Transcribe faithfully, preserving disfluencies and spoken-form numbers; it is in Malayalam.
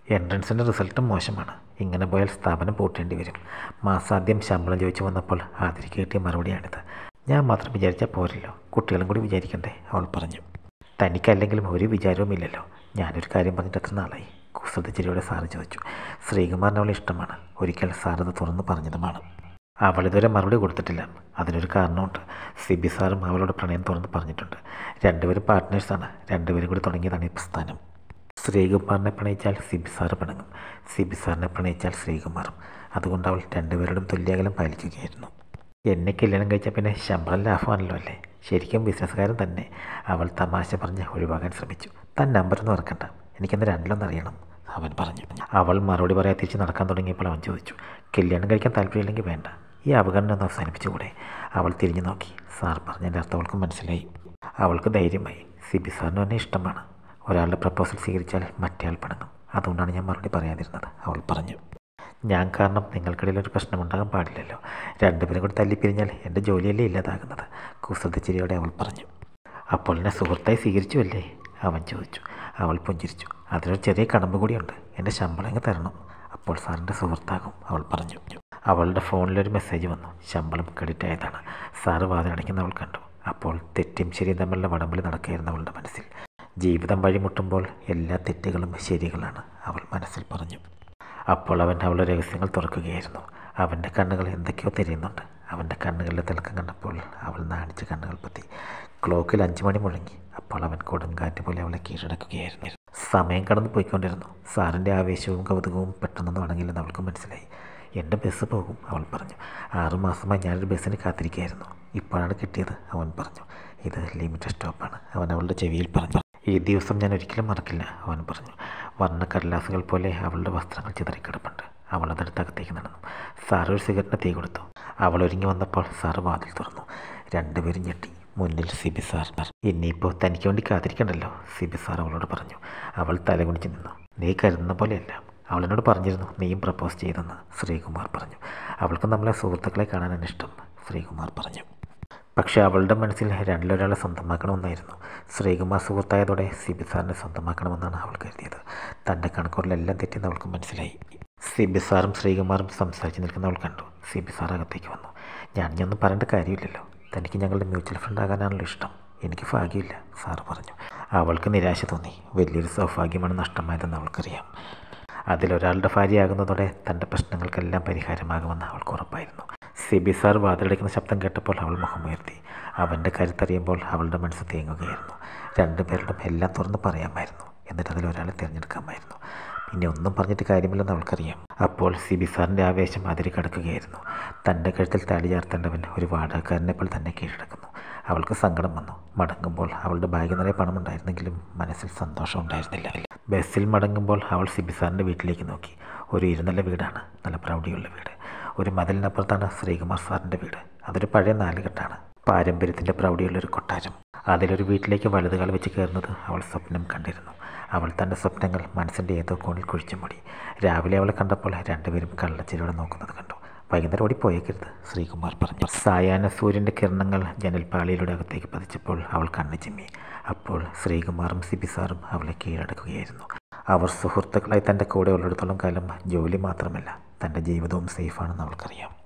എൻട്രൻസിൻ്റെ റിസൾട്ടും മോശമാണ്. ഇങ്ങനെ പോയാൽ സ്ഥാപനം പൂട്ടേണ്ടി വരും. മാസാദ്യം ശമ്പളം ചോദിച്ചു വന്നപ്പോൾ ആതിരയ്ക്ക് കിട്ടിയ മറുപടിയാണിത്. ഞാൻ മാത്രം വിചാരിച്ചാൽ പോരല്ലോ, കുട്ടികളും കൂടി വിചാരിക്കണ്ടേ, അവൾ പറഞ്ഞു. തനിക്കല്ലെങ്കിലും ഒരു വിചാരവുമില്ലല്ലോ. ഞാനൊരു കാര്യം പറഞ്ഞിട്ട് എത്ര നാളായി? കുസൃതിച്ചിരിയോടെ സാറ് ചോദിച്ചു. ശ്രീകുമാറിന് അവളെ ഇഷ്ടമാണ്. ഒരിക്കൽ സാറത് തുറന്ന് പറഞ്ഞതുമാണ്. അവളിതുവരെ മറുപടി കൊടുത്തിട്ടില്ല. അതിനൊരു കാരണമുണ്ട്. സിബി സാറും അവളോട് പ്രണയം തുറന്ന് പറഞ്ഞിട്ടുണ്ട്. രണ്ടുപേരും പാർട്ട്നേഴ്സാണ്. രണ്ടുപേരും കൂടി തുടങ്ങിയതാണ് ഈ പ്രസ്ഥാനം. ശ്രീകുമാറിനെ പ്രണയിച്ചാൽ സിബി സാറ് പിണങ്ങും, സിബി സാറിനെ പ്രണയിച്ചാൽ ശ്രീകുമാറും. അതുകൊണ്ട് അവൾ രണ്ടുപേരോടും തുല്യകലം പാലിക്കുകയായിരുന്നു. എന്നെ കല്യാണം കഴിച്ചാൽ പിന്നെ ശമ്പളം ലാഭമാണല്ലോ അല്ലേ? ശരിക്കും ബിസിനസ്സുകാരൻ തന്നെ. അവൾ തമാശ പറഞ്ഞ് ഒഴിവാക്കാൻ ശ്രമിച്ചു. താൻ നമ്പറൊന്നും ഇറക്കണ്ട, എനിക്കെന്ന് രണ്ടിലൊന്നും അറിയണം, അവൻ പറഞ്ഞു. അവൾ മറുപടി പറയാൻ തിരിച്ച് നടക്കാൻ തുടങ്ങിയപ്പോൾ അവൻ ചോദിച്ചു, കല്യാണം കഴിക്കാൻ താല്പര്യമില്ലെങ്കിൽ വേണ്ട, ഈ അവഗണന ഒന്ന് അവസാനിപ്പിച്ചുകൂടെ? അവൾ തിരിഞ്ഞു നോക്കി. സാർ പറഞ്ഞതിൻ്റെ അർത്ഥം അവൾക്ക് മനസ്സിലായി. അവൾക്ക് ധൈര്യമായി. സിബി സാറിന് എന്നെ ഇഷ്ടമാണ്. ഒരാളുടെ പ്രപ്പോസൽ സ്വീകരിച്ചാൽ മറ്റേയാൾ പിണങ്ങും. അതുകൊണ്ടാണ് ഞാൻ മറുപടി പറയാതിരുന്നത്, അവൾ പറഞ്ഞു. ഞാൻ കാരണം നിങ്ങൾക്കിടയിൽ ഒരു പ്രശ്നമുണ്ടാകാൻ പാടില്ലല്ലോ. രണ്ടുപേരും കൂടി തല്ലിപ്പിരിഞ്ഞാൽ എൻ്റെ ജോലിയല്ലേ ഇല്ലാതാകുന്നത്, കുസൃതിച്ചിരിയോടെ അവൾ പറഞ്ഞു. അപ്പോൾ എന്നെ സുഹൃത്തായി സ്വീകരിച്ചു അല്ലേ? അവൻ ചോദിച്ചു. അവൾ പുഞ്ചിരിച്ചു. അതിനൊരു ചെറിയ കടമ്പ് കൂടിയുണ്ട്. എൻ്റെ ശമ്പളം അങ്ങ് തരണം, അപ്പോൾ സാറിൻ്റെ സുഹൃത്താകും, അവൾ പറഞ്ഞു. അവളുടെ ഫോണിലൊരു മെസ്സേജ് വന്നു. ശമ്പളം ക്രെഡിറ്റ് ആയതാണ്. സാറ് വാതിലടയ്ക്കുന്ന അവൾ കണ്ടു. അപ്പോൾ തെറ്റും ശരിയും തമ്മിലുള്ള വടംവലി നടക്കുകയായിരുന്നു അവളുടെ മനസ്സിൽ. ജീവിതം വഴിമുട്ടുമ്പോൾ എല്ലാ തെറ്റുകളും ശരികളാണ്, അവൾ മനസ്സിൽ പറഞ്ഞു. അപ്പോൾ അവൻ അവളുടെ രഹസ്യങ്ങൾ തുറക്കുകയായിരുന്നു. അവൻ്റെ കണ്ണുകൾ എന്തൊക്കെയോ തിരയുന്നുണ്ട്. അവൻ്റെ കണ്ണുകളിലെ തിളക്കം കണ്ടപ്പോൾ അവൾ നാണിച്ച് കണ്ണുകൾ പൊത്തി. ക്ലോക്കിൽ അഞ്ചു മണി മുഴങ്ങി. അപ്പോൾ അവൻ കൊടുങ്കാറ്റ് പോലെ അവളെ കീഴടക്കുകയായിരുന്നു. സമയം കടന്നു പോയിക്കൊണ്ടിരുന്നു. സാറിൻ്റെ ആവേശവും കൗതുകവും പെട്ടെന്നൊന്നും അടങ്ങില്ലെന്ന് അവൾക്ക് മനസ്സിലായി. എൻ്റെ ബസ് പോകും, അവൾ പറഞ്ഞു. ആറുമാസമായി ഞാനൊരു ബസ്സിന് കാത്തിരിക്കുകയായിരുന്നു. ഇപ്പോഴാണ് കിട്ടിയത്, അവൻ പറഞ്ഞു. ഇത് ലിമിറ്റഡ് സ്റ്റോപ്പാണ്, അവൻ അവളുടെ ചെവിയിൽ പറഞ്ഞു. ഈ ദിവസം ഞാൻ ഒരിക്കലും മറക്കില്ല, അവൻ പറഞ്ഞു. വർണ്ണ കടലാസുകൾ പോലെ അവളുടെ വസ്ത്രങ്ങൾ ചിതറിക്കിടപ്പുണ്ട്. അവൾ അതെടുത്ത് അകത്തേക്ക് നടന്നു. സാറ് ഒരു സിഗരറ്റിന് തീ കൊടുത്തു. അവൾ ഒരുങ്ങി വന്നപ്പോൾ സാറ് വാതിൽ തുറന്നു. രണ്ടുപേരും ഞെട്ടി. മുന്നിൽ സിബി സാർ. ഇനിയിപ്പോൾ തനിക്ക് വേണ്ടി കാത്തിരിക്കണ്ടല്ലോ, സിബി സാർ അവളോട് പറഞ്ഞു. അവൾ തലകുണിച്ച് നിന്നു. നീ കരുതുന്ന പോലെയല്ല, അവളെന്നോട് പറഞ്ഞിരുന്നു നീയും പ്രപ്പോസ് ചെയ്തെന്ന്, ശ്രീകുമാർ പറഞ്ഞു. അവൾക്ക് നമ്മളെ സുഹൃത്തുക്കളെ കാണാനാണ് ഇഷ്ടം, ശ്രീകുമാർ പറഞ്ഞു. പക്ഷേ അവളുടെ മനസ്സിൽ രണ്ടിലൊരാളെ സ്വന്തമാക്കണമെന്നായിരുന്നു. ശ്രീകുമാർ സുഹൃത്തായതോടെ സിബി സാറിനെ സ്വന്തമാക്കണമെന്നാണ് അവൾ കരുതിയത്. തൻ്റെ കണക്കുകളിലെല്ലാം തെറ്റിയെന്ന് അവൾക്ക് മനസ്സിലായി. സിബി സാറും ശ്രീകുമാറും സംസാരിച്ച് നിൽക്കുന്ന അവൾ കണ്ടു. സിബി സാർ അകത്തേക്ക് വന്നു. ഞാൻ ഇനിയൊന്നും പറയേണ്ട കാര്യമില്ലല്ലോ, തനിക്ക് ഞങ്ങളുടെ മ്യൂച്വൽ ഫ്രണ്ട് ആകാനാണല്ലോ ഇഷ്ടം. എനിക്ക് ഭാഗ്യമില്ല, സാറ് പറഞ്ഞു. അവൾക്ക് നിരാശ തോന്നി. വലിയൊരു സൗഭാഗ്യമാണ് നഷ്ടമായതെന്ന് അവൾക്കറിയാം. അതിലൊരാളുടെ ഭാര്യയാകുന്നതോടെ തൻ്റെ പ്രശ്നങ്ങൾക്കെല്ലാം പരിഹാരമാകുമെന്ന് അവൾക്ക് ഉറപ്പായിരുന്നു. സിബി സാർ വാതിലടയ്ക്കുന്ന ശബ്ദം കേട്ടപ്പോൾ അവൾ മുഖമുയർത്തി. അവൻ്റെ കരുത്തറിയുമ്പോൾ അവളുടെ മനസ്സ് തേങ്ങുകയായിരുന്നു. രണ്ടുപേരുടെ എല്ലാം തുറന്ന് പറയാമായിരുന്നു. എന്നിട്ട് അതിലൊരാളെ തിരഞ്ഞെടുക്കാമായിരുന്നു. പിന്നെ ഒന്നും പറഞ്ഞിട്ട് കാര്യമില്ലെന്ന് അവൾക്കറിയാം. അപ്പോൾ സിബി സാറിൻ്റെ ആവേശം അതിരി കടക്കുകയായിരുന്നു. തൻ്റെ കഴുത്തിൽ താടി ചാർത്തേണ്ടവൻ ഒരു വാടകക്കാരനെപ്പോൾ തന്നെ കീഴടക്കുന്നു. അവൾക്ക് സങ്കടം വന്നു. മടങ്ങുമ്പോൾ അവളുടെ ബാഗ് നിറയെ പണമുണ്ടായിരുന്നെങ്കിലും മനസ്സിൽ സന്തോഷം ഉണ്ടായിരുന്നില്ല. ബസ്സിൽ മടങ്ങുമ്പോൾ അവൾ സിബി സാറിൻ്റെ വീട്ടിലേക്ക് നോക്കി. ഒരു ഇരുനില വീടാണ്, നല്ല പ്രൗഢിയുള്ള വീട്. ഒരു മതിലിനപ്പുറത്താണ് ശ്രീകുമാർ സാറിൻ്റെ വീട്. അതൊരു പഴയ നാലുകെട്ടാണ്, പാരമ്പര്യത്തിൻ്റെ പ്രൗഢിയുള്ളൊരു കൊട്ടാരം. അതിലൊരു വീട്ടിലേക്ക് വലതുകാൽ വെച്ച് കയറുന്നത് അവൾ സ്വപ്നം കണ്ടിരുന്നു. അവൾ തൻ്റെ സ്വപ്നങ്ങൾ മനസ്സിൻ്റെ ഏതോ കോണിൽ കുഴിച്ചു മൂടി. രാവിലെ അവളെ കണ്ടപ്പോൾ രണ്ടുപേരും കള്ളച്ചിരിയോടെ നോക്കുന്നത് കണ്ടു. വൈകുന്നേരം ഓടി പോയേക്കരുത്, ശ്രീകുമാർ പറഞ്ഞു. സായാഹ്ന സൂര്യൻ്റെ കിരണങ്ങൾ ജനൽപ്പാളിയിലൂടെ അകത്തേക്ക് പതിച്ചപ്പോൾ അവൾ കണ്ണു ചിമ്മി. അപ്പോൾ ശ്രീകുമാറും സിബി സാറും അവളെ കീഴടക്കുകയായിരുന്നു. അവർ സുഹൃത്തുക്കളായി തൻ്റെ കൂടെ ഉള്ളിടത്തോളം കാലം ജോലി മാത്രമല്ല, തൻ്റെ ജീവിതവും സേഫാണെന്ന് അവൾക്കറിയാം.